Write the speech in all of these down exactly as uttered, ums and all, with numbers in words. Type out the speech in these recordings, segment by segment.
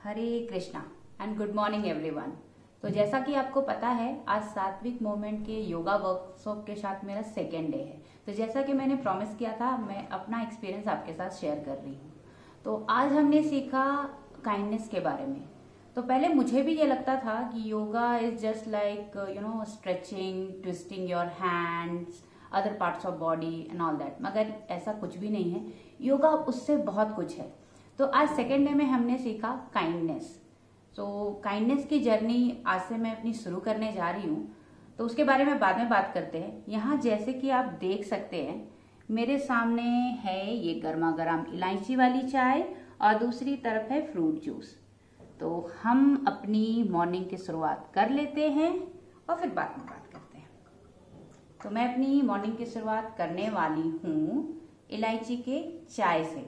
Hare Krishna and good morning everyone. तो जैसा कि आपको पता है, आज सात्विक मूवमेंट के योगा वर्कशॉप के साथ मेरा सेकेंड डे है। तो जैसा कि मैंने प्रॉमिस किया था, मैं अपना एक्सपीरियंस आपके साथ शेयर कर रही हूँ। तो आज हमने सीखा काइंडनेस के बारे में। तो पहले मुझे भी ये लगता था कि yoga is just like you know stretching, twisting your hands, other parts of body and all that, मगर ऐसा कुछ भी नहीं है। योगा उससे बहुत कुछ है। तो आज सेकेंड डे में हमने सीखा काइंडनेस। तो काइंडनेस की जर्नी आज से मैं अपनी शुरू करने जा रही हूँ, तो उसके बारे में बाद में बात करते हैं। यहाँ जैसे कि आप देख सकते हैं, मेरे सामने है ये गर्मा गर्म इलायची वाली चाय और दूसरी तरफ है फ्रूट जूस। तो हम अपनी मॉर्निंग की शुरुआत कर लेते हैं और फिर बाद में बात करते हैं। तो मैं अपनी मॉर्निंग की शुरुआत करने वाली हूँ इलायची के चाय से।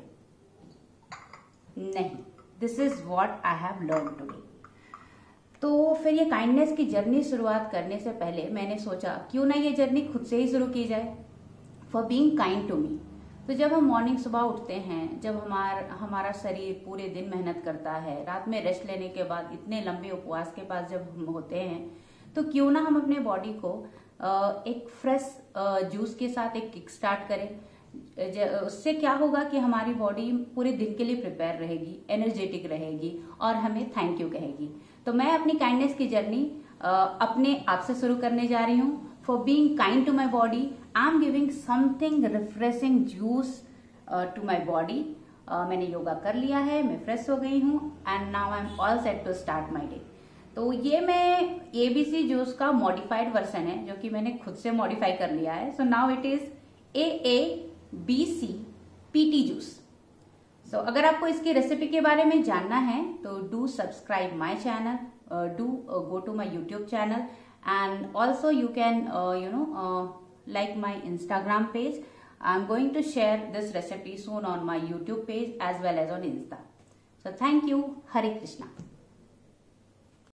नहीं, this is what I have learn today. तो फिर ये काइंडनेस की जर्नी शुरुआत करने से पहले मैंने सोचा क्यों ना ये जर्नी खुद से ही शुरू की जाए, for being kind to me. तो जब हम मॉर्निंग सुबह उठते हैं, जब हमार हमारा शरीर पूरे दिन मेहनत करता है, रात में रेस्ट लेने के बाद इतने लंबे उपवास के बाद जब हम होते हैं, तो क्यों ना हम अपने बॉडी को एक फ्रेश जूस के साथ एक किक स्टार्ट करें। उससे क्या होगा कि हमारी बॉडी पूरे दिन के लिए प्रिपेयर रहेगी, एनर्जेटिक रहेगी और हमें थैंक यू कहेगी। तो मैं अपनी काइंडनेस की जर्नी अपने आप से शुरू करने जा रही हूँ। For being kind to my body, I am giving something refreshing juice to my body. मैंने योगा कर लिया है, मैं फ्रेश हो गई हूँ and now I am all set to start my day. तो ये मैं एबीसी जूस का मॉडिफाइड वर्जन है, जो कि मैंने खुद से मॉडिफाई कर लिया है। So now it is a A B C PT juice. So अगर आपको इसकी रेसिपी के बारे में जानना है तो do subscribe my channel, do go to my YouTube channel and also you can you know like my Instagram page. I'm going to share this recipe soon on my YouTube page as well as on Insta. So thank you. Hare Krishna.